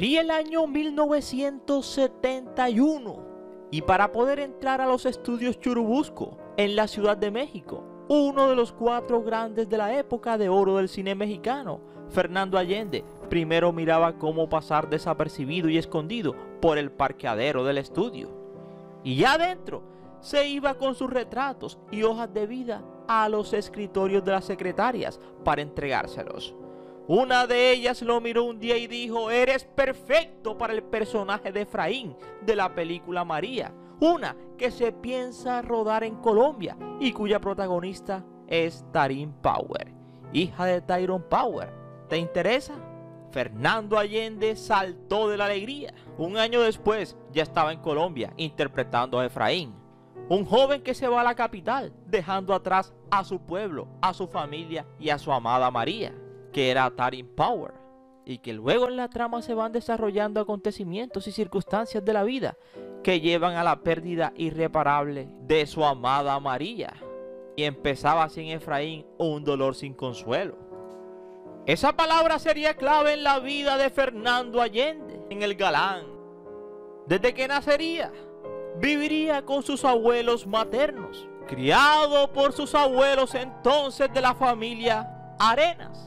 Corría el año 1971 y para poder entrar a los estudios Churubusco en la Ciudad de México, uno de los 4 grandes de la época de oro del cine mexicano, Fernando Allende, primero miraba cómo pasar desapercibido y escondido por el parqueadero del estudio. Y ya adentro se iba con sus retratos y hojas de vida a los escritorios de las secretarias para entregárselos. Una de ellas lo miró un día y dijo: eres perfecto para el personaje de Efraín de la película María, una que se piensa rodar en Colombia y cuya protagonista es Taryn Power, hija de Tyrone Power. ¿Te interesa? Fernando Allende saltó de la alegría. Un año después ya estaba en Colombia interpretando a Efraín, un joven que se va a la capital dejando atrás a su pueblo, a su familia y a su amada María, que era Taryn Power, y que luego en la trama se van desarrollando acontecimientos y circunstancias de la vida que llevan a la pérdida irreparable de su amada María, y empezaba así en Efraín un dolor sin consuelo. Esa palabra sería clave en la vida de Fernando Allende, en el galán. Desde que nacería, viviría con sus abuelos maternos, criado por sus abuelos entonces de la familia Arenas.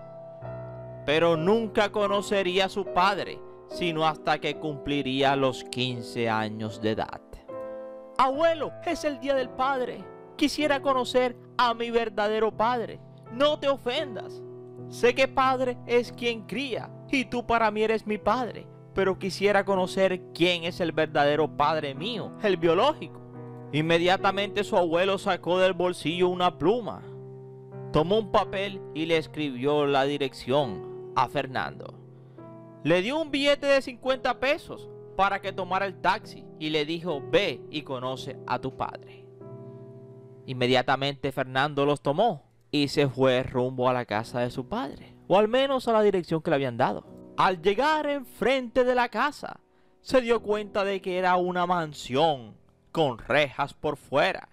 Pero nunca conocería a su padre, sino hasta que cumpliría los 15 años de edad. Abuelo, es el día del padre. Quisiera conocer a mi verdadero padre. No te ofendas. Sé que padre es quien cría, y tú para mí eres mi padre. Pero quisiera conocer quién es el verdadero padre mío, el biológico. Inmediatamente su abuelo sacó del bolsillo una pluma, tomó un papel y le escribió la dirección a Fernando. Le dio un billete de 50 pesos para que tomara el taxi y le dijo: ve y conoce a tu padre. Inmediatamente Fernando los tomó y se fue rumbo a la casa de su padre, o al menos a la dirección que le habían dado. Al llegar enfrente de la casa, se dio cuenta de que era una mansión con rejas por fuera.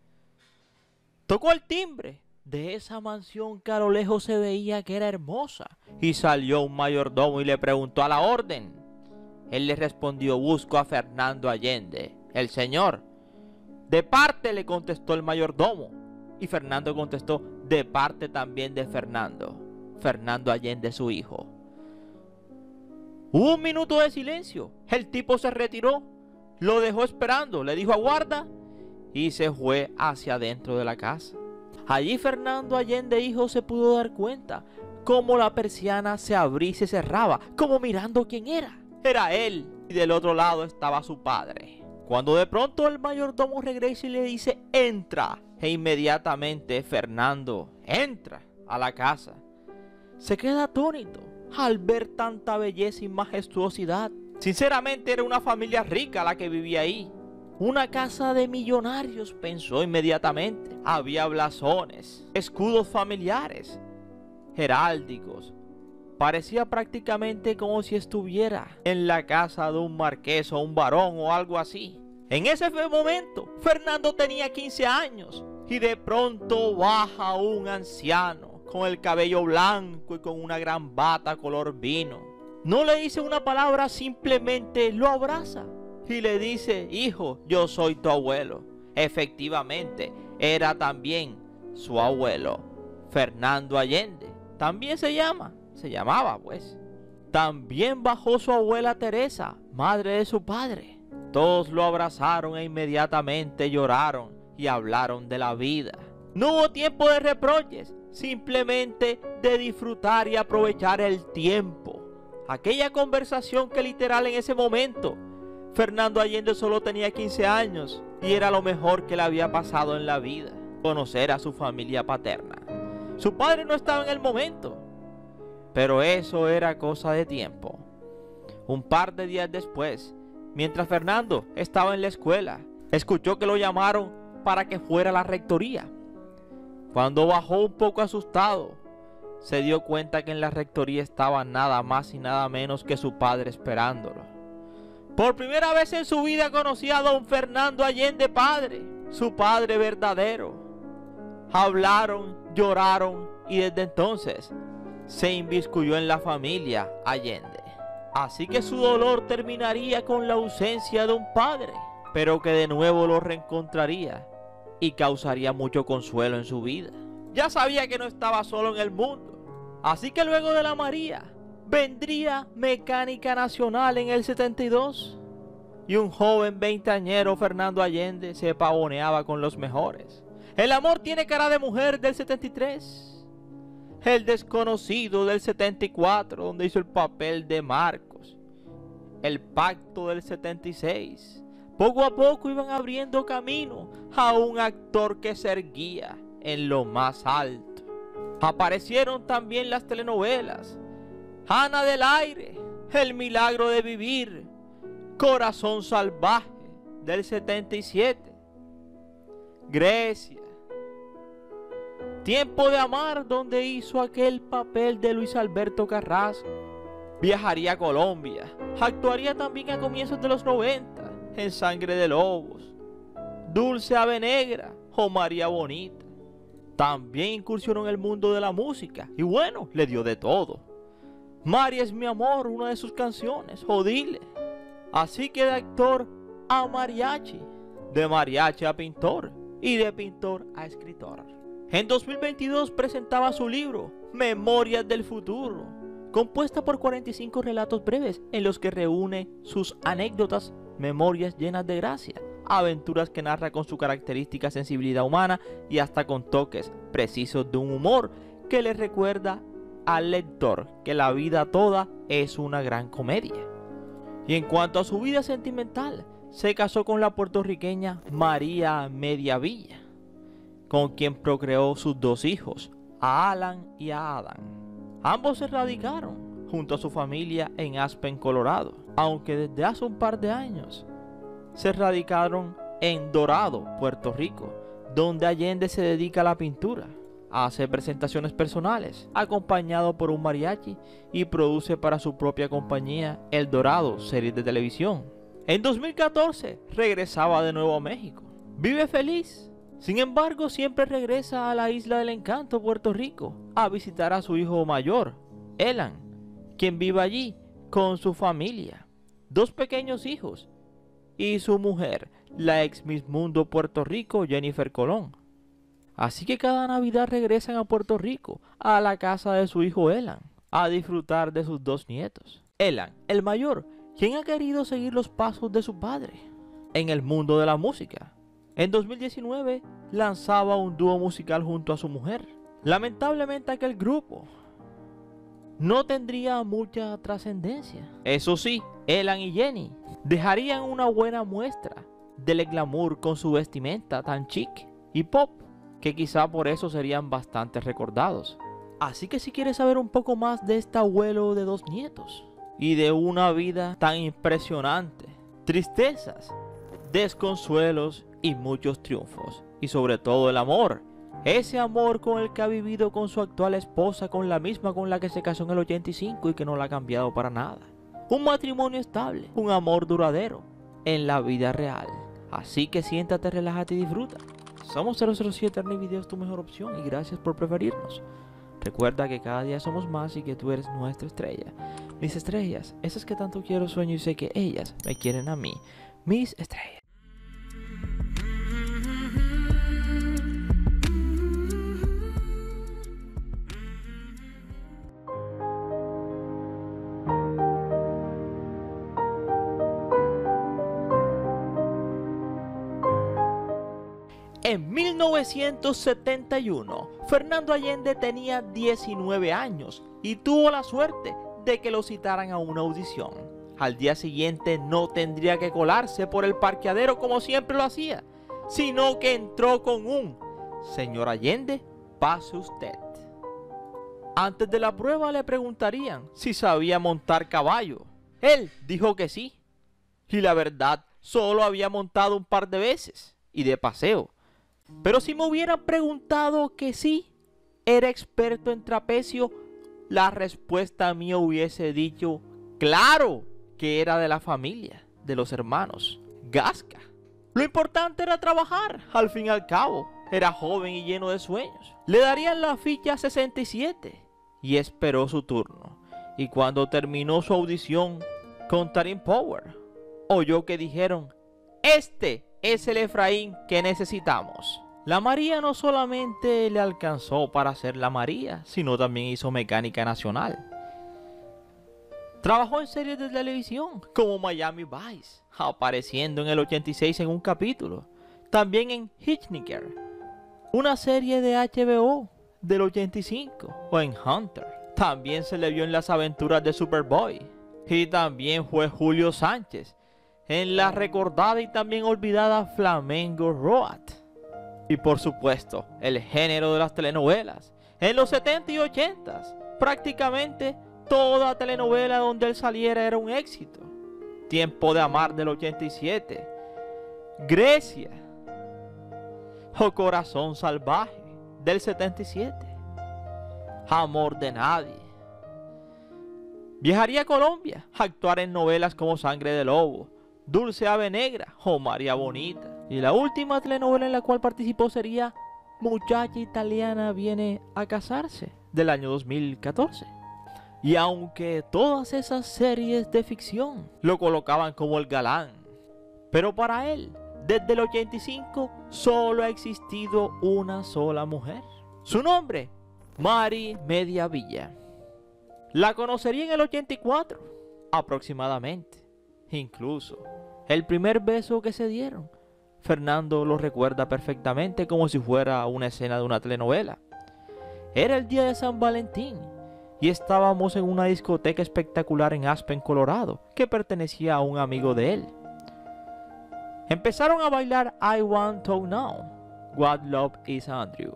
Tocó el timbre de esa mansión que a lo lejos se veía que era hermosa, y salió un mayordomo y le preguntó a la orden. Él le respondió: busco a Fernando Allende, el señor. De parte, le contestó el mayordomo, y Fernando contestó: de parte también de Fernando Allende, su hijo. Hubo un minuto de silencio. El tipo se retiró, lo dejó esperando, le dijo: aguarda, y se fue hacia adentro de la casa. Allí Fernando Allende, hijo, se pudo dar cuenta cómo la persiana se abría y se cerraba, como mirando quién era. Era él, y del otro lado estaba su padre. Cuando de pronto el mayordomo regresa y le dice: entra, e inmediatamente Fernando entra a la casa. Se queda atónito al ver tanta belleza y majestuosidad. Sinceramente era una familia rica la que vivía ahí. Una casa de millonarios, pensó inmediatamente. Había blasones, escudos familiares, heráldicos. Parecía prácticamente como si estuviera en la casa de un marqués o un barón o algo así. En ese momento, Fernando tenía 15 años y de pronto baja un anciano con el cabello blanco y con una gran bata color vino. No le dice una palabra, simplemente lo abraza y le dice: hijo, yo soy tu abuelo. Efectivamente, era también su abuelo, Fernando Allende. También se llamaba pues. También bajó su abuela Teresa, madre de su padre. Todos lo abrazaron e inmediatamente lloraron y hablaron de la vida. No hubo tiempo de reproches, simplemente de disfrutar y aprovechar el tiempo. Aquella conversación que literal en ese momento Fernando Allende solo tenía 15 años y era lo mejor que le había pasado en la vida, conocer a su familia paterna. Su padre no estaba en el momento, pero eso era cosa de tiempo. Un par de días después, mientras Fernando estaba en la escuela, escuchó que lo llamaron para que fuera a la rectoría. Cuando bajó un poco asustado, se dio cuenta que en la rectoría estaba nada más y nada menos que su padre esperándolo. Por primera vez en su vida conocía a don Fernando Allende padre, su padre verdadero. Hablaron, lloraron y desde entonces se inmiscuyó en la familia Allende. Así que su dolor terminaría con la ausencia de un padre, pero que de nuevo lo reencontraría y causaría mucho consuelo en su vida. Ya sabía que no estaba solo en el mundo. Así que luego de la María, vendría Mecánica Nacional en el 72. Y un joven veinteañero, Fernando Allende, se pavoneaba con los mejores. El amor tiene cara de mujer del 73. El desconocido del 74, donde hizo el papel de Marcos. El pacto del 76. Poco a poco iban abriendo camino a un actor que se erguía en lo más alto. Aparecieron también las telenovelas Ana del Aire, El Milagro de Vivir, Corazón Salvaje del 77, Grecia, Tiempo de Amar, donde hizo aquel papel de Luis Alberto Carrasco. Viajaría a Colombia, actuaría también a comienzos de los 90 en Sangre de Lobos, Dulce Ave Negra o María Bonita. También incursionó en el mundo de la música y bueno, le dio de todo. María es mi amor, una de sus canciones, o Dile. Así que de actor a mariachi, de mariachi a pintor y de pintor a escritor. En 2022 presentaba su libro, Memorias del Futuro, compuesta por 45 relatos breves en los que reúne sus anécdotas, memorias llenas de gracia, aventuras que narra con su característica sensibilidad humana y hasta con toques precisos de un humor que le recuerda al lector que la vida toda es una gran comedia. Y en cuanto a su vida sentimental, se casó con la puertorriqueña María Mediavilla, con quien procreó sus dos hijos, a Alan y a Adam. Ambos se radicaron junto a su familia en Aspen, Colorado, aunque desde hace un par de años se radicaron en Dorado, Puerto Rico, donde Allende se dedica a la pintura, hace presentaciones personales, acompañado por un mariachi, y produce para su propia compañía El Dorado, series de televisión. En 2014 regresaba de nuevo a México. Vive feliz. Sin embargo, siempre regresa a la Isla del Encanto, Puerto Rico, a visitar a su hijo mayor, Elan, quien vive allí con su familia, dos pequeños hijos, y su mujer, la ex Miss Mundo Puerto Rico, Jennifer Colón. Así que cada Navidad regresan a Puerto Rico, a la casa de su hijo Elan, a disfrutar de sus dos nietos. Elan, el mayor, quien ha querido seguir los pasos de su padre en el mundo de la música. En 2019 lanzaba un dúo musical junto a su mujer. Lamentablemente aquel grupo no tendría mucha trascendencia. Eso sí, Elan y Jenny dejarían una buena muestra del glamour con su vestimenta tan chic y pop, que quizá por eso serían bastante recordados. Así que si quieres saber un poco más de este abuelo de dos nietos y de una vida tan impresionante, tristezas, desconsuelos y muchos triunfos, y sobre todo el amor, ese amor con el que ha vivido con su actual esposa, con la misma con la que se casó en el 85 y que no la ha cambiado para nada. Un matrimonio estable, un amor duradero en la vida real. Así que siéntate, relájate y disfruta. Somos 007 Ernie Videos, tu mejor opción, y gracias por preferirnos. Recuerda que cada día somos más y que tú eres nuestra estrella. Mis estrellas, esas que tanto quiero, sueño y sé que ellas me quieren a mí. Mis estrellas. En 1971, Fernando Allende tenía 19 años y tuvo la suerte de que lo citaran a una audición. Al día siguiente no tendría que colarse por el parqueadero como siempre lo hacía, sino que entró con un "Señor Allende, pase usted". Antes de la prueba le preguntarían si sabía montar caballo. Él dijo que sí, y la verdad, solo había montado un par de veces y de paseo. Pero si me hubieran preguntado que sí, era experto en trapecio, la respuesta mía hubiese dicho, claro, que era de la familia, de los hermanos Gasca. Lo importante era trabajar, al fin y al cabo, era joven y lleno de sueños. Le darían la ficha 67 y esperó su turno. y cuando terminó su audición con Taryn Power, oyó que dijeron: "Este es el Efraín que necesitamos". La María no solamente le alcanzó para ser la María, sino también hizo mecánica nacional. Trabajó en series de televisión como Miami Vice, apareciendo en el 86 en un capítulo. También en Hitchhiker, una serie de HBO del 85, o en Hunter. También se le vio en Las Aventuras de Superboy. Y también fue Julio Sánchez en la recordada y también olvidada Flamengo Road. Y por supuesto, el género de las telenovelas. En los 70 y 80s, prácticamente toda telenovela donde él saliera era un éxito. Tiempo de Amar del 87, Grecia o Corazón Salvaje del 77, Amor de Nadie. Viajaría a Colombia a actuar en novelas como Sangre de Lobo, Dulce Ave Negra o María Bonita. Y la última telenovela en la cual participó sería Muchacha Italiana Viene a Casarse, del año 2014. Y aunque todas esas series de ficción lo colocaban como el galán, pero para él, desde el 85, solo ha existido una sola mujer. Su nombre, Mari Mediavilla. La conocería en el 84, aproximadamente. Incluso, el primer beso que se dieron, Fernando lo recuerda perfectamente como si fuera una escena de una telenovela. Era el día de San Valentín y estábamos en una discoteca espectacular en Aspen, Colorado, que pertenecía a un amigo de él. Empezaron a bailar I Want to Know, What Love Is Andrew.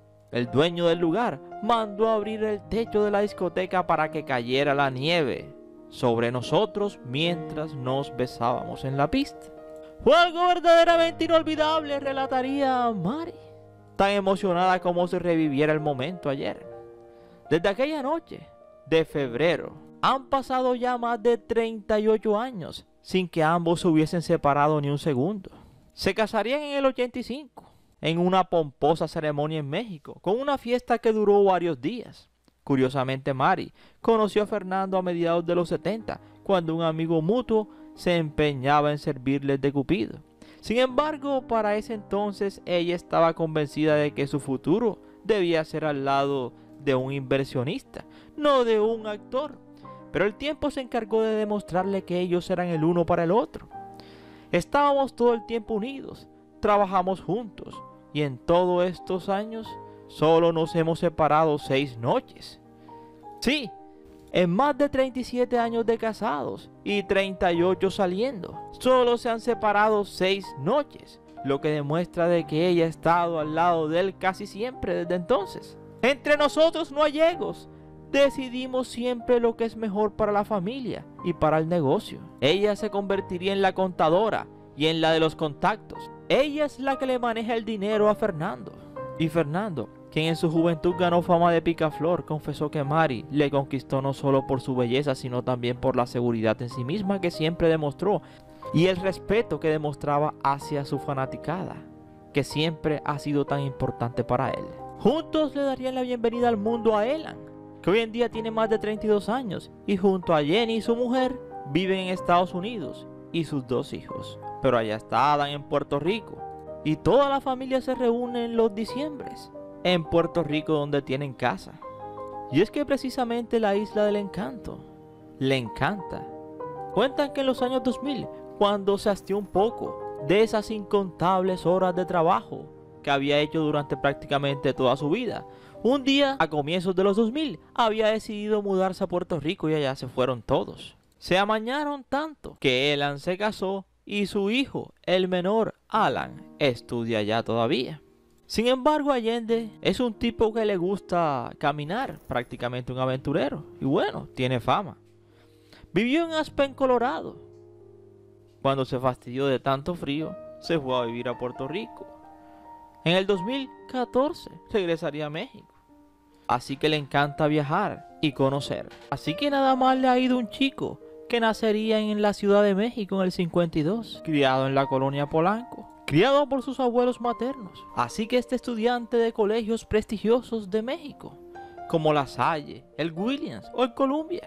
El dueño del lugar mandó a abrir el techo de la discoteca para que cayera la nieve sobre nosotros mientras nos besábamos en la pista. Fue algo verdaderamente inolvidable, relataría Mari, tan emocionada como si reviviera el momento ayer. Desde aquella noche de febrero han pasado ya más de 38 años sin que ambos se hubiesen separado ni un segundo. Se casarían en el 85, en una pomposa ceremonia en México, con una fiesta que duró varios días. Curiosamente, Mari conoció a Fernando a mediados de los 70, cuando un amigo mutuo se empeñaba en servirles de cupido. Sin embargo, para ese entonces ella estaba convencida de que su futuro debía ser al lado de un inversionista, no de un actor. Pero el tiempo se encargó de demostrarle que ellos eran el uno para el otro. Estábamos todo el tiempo unidos, trabajamos juntos, y en todos estos años solo nos hemos separado 6 noches. Sí, en más de 37 años de casados y 38 saliendo, solo se han separado 6 noches, lo que demuestra de que ella ha estado al lado de él casi siempre desde entonces. Entre nosotros no hay egos, decidimos siempre lo que es mejor para la familia y para el negocio. Ella se convertiría en la contadora y en la de los contactos. Ella es la que le maneja el dinero a Fernando. Y Fernando, quien en su juventud ganó fama de picaflor, confesó que Mari le conquistó no solo por su belleza, sino también por la seguridad en sí misma que siempre demostró y el respeto que demostraba hacia su fanaticada, que siempre ha sido tan importante para él. Juntos le darían la bienvenida al mundo a Elan, que hoy en día tiene más de 32 años, y junto a Jenny y su mujer viven en Estados Unidos y sus 2 hijos. Pero allá está Adam en Puerto Rico, y toda la familia se reúne en los diciembres en Puerto Rico, donde tienen casa. Y es que precisamente la Isla del Encanto le encanta. Cuentan que en los años 2000, cuando se hastió un poco de esas incontables horas de trabajo que había hecho durante prácticamente toda su vida, un día a comienzos de los 2000 había decidido mudarse a Puerto Rico y allá se fueron todos. Se amañaron tanto que Elan se casó y su hijo, el menor Alan, estudia allá todavía. Sin embargo, Allende es un tipo que le gusta caminar, prácticamente un aventurero, y bueno, tiene fama. Vivió en Aspen, Colorado. Cuando se fastidió de tanto frío, se fue a vivir a Puerto Rico. En el 2014 regresaría a México. Así que le encanta viajar y conocer. Así que nada más le ha ido un chico que nacería en la Ciudad de México en el 52, criado en la colonia Polanco, criado por sus abuelos maternos. Así que este estudiante de colegios prestigiosos de México, como La Salle, el Williams o el Columbia,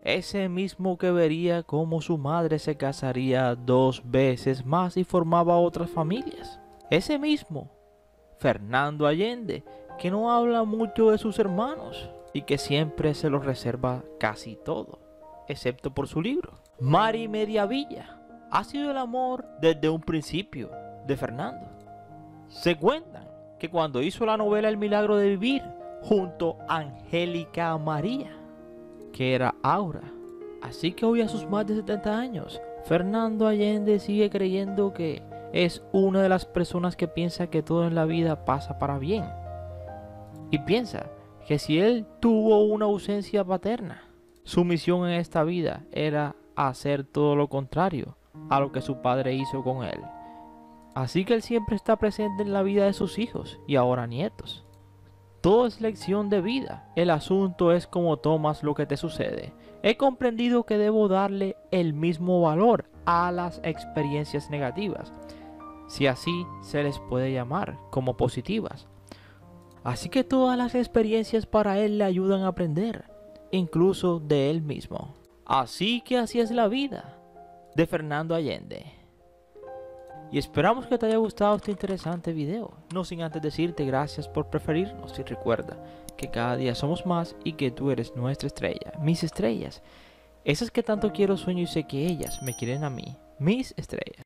ese mismo que vería cómo su madre se casaría 2 veces más y formaba otras familias. Ese mismo Fernando Allende, que no habla mucho de sus hermanos y que siempre se los reserva casi todo, excepto por su libro. Mari Mediavilla ha sido el amor desde un principio de Fernando. Se cuentan que cuando hizo la novela El milagro de vivir junto a Angélica María, que era Aura, así que hoy a sus más de 70 años, Fernando Allende sigue creyendo que es una de las personas que piensa que todo en la vida pasa para bien. Y piensa que si él tuvo una ausencia paterna, su misión en esta vida era hacer todo lo contrario a lo que su padre hizo con él. Así que él siempre está presente en la vida de sus hijos y ahora nietos. Todo es lección de vida. El asunto es cómo tomas lo que te sucede. He comprendido que debo darle el mismo valor a las experiencias negativas, si así se les puede llamar, como positivas. Así que todas las experiencias para él le ayudan a aprender, incluso de él mismo. Así que así es la vida de Fernando Allende. Y esperamos que te haya gustado este interesante video. No sin antes decirte gracias por preferirnos y recuerda que cada día somos más y que tú eres nuestra estrella, mis estrellas. Esas que tanto quiero, sueño y sé que ellas me quieren a mí, mis estrellas.